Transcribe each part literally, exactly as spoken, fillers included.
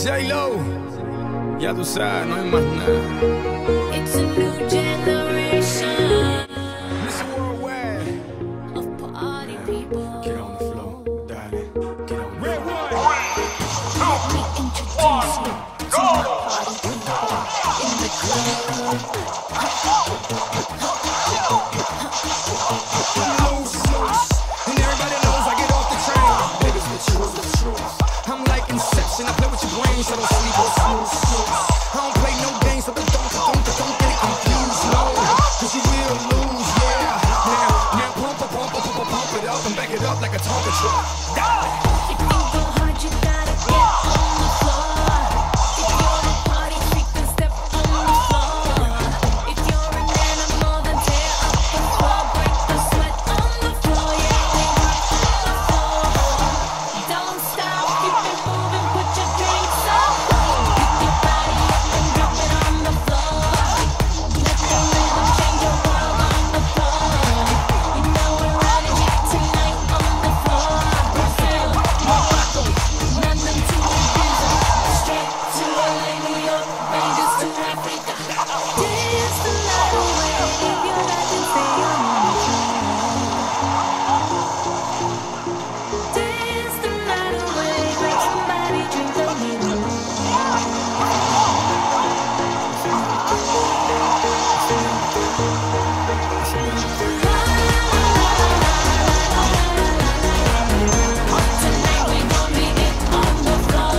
J-Lo, ya tú sabes, no hay más nada. It's a new generation Miss Worldwide. of party people. Get on the floor, darling. Get on the floor. Let me introduce you to my party people in the club. Loose, loose. And everybody knows I get off the train. Niggas with you, the truth. I'm like Inception, I play with your brain, so don't sleep or snooze, snooze. I don't play no games, so don't, don't, don't, don't get it confused, no. Cause you will lose, yeah. Now, now pump, pump, pump, pump, pump, pump it up and back it up like a Tonka truck. Die. If you go hard, you gotta get on the floor. If you're a party freak, then step on the floor. If you're an animal, then tear up the floor. Break the sweat on the floor, yeah, they rock on the floor. Don't stop, keep it moving, put your drinks up. Pick your body up and drop it on the floor. Let the rhythm change your world on the floor. You know we're running tonight on the floor. Brazil, Morocco, London to Ibiza, straight to L A, New York, Vegas to Africa. Dance the night away, live your life and stay on the floor. Dance the night away, grab somebody, drink a little Tonight we gon' be it on the floor.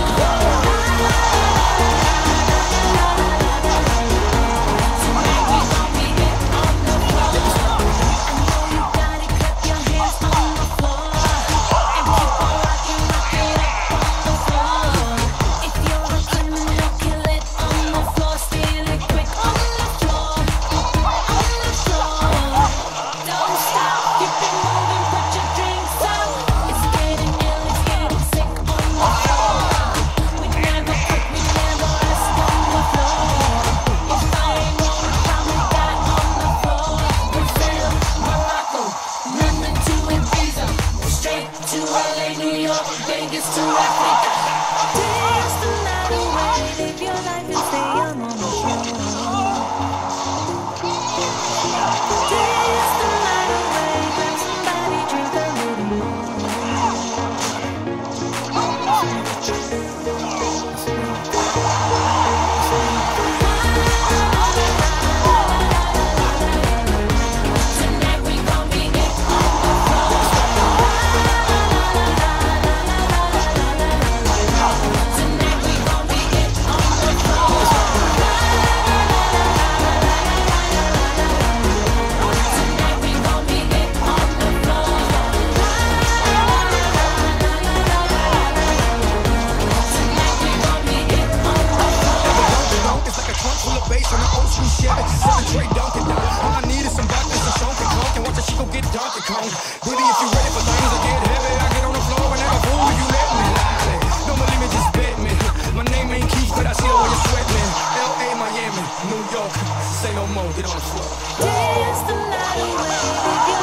Tonight we gon' be it on the floor. I know you got it, clap your hands on the floor. And keep on rockin', rock it up on the floor. If you're a criminal, kill it on the floor. Steal it quick on the floor. On the floor. Don't stop, keep it moving, put your drinks up. It's getting ill, it's getting sick on the floor. We never quit, we never rest on the floor. If I ain't wrong, I probably got on the floor. Brazil, Morocco, London to Ibiza, straight to L A, New York, Vegas to Africa. Dance the night away, live your life and stay on the floor. Dance the night away, grab somebody, drink a little more. Tonight we gon' be it on the floor. Tonight we gon' be it on the floor. Tonight we gon' be it on the floor. Tonight we gon' be it on the floor. It's like a trunk full of bass on an old school Chevy. Seven tray Donkey Kong. All I need is some vodka, some Donkey Kong. And watch a chico get Donkey Kong. Baby, if you ready for things to get heavy, I get on the floor and never fool if you let me. Don't believe me, just bet me. My name ain't Keith, but I see the way you sweat me. L A, Miami, New York. Say no more, get on the floor. Dance the night away, live your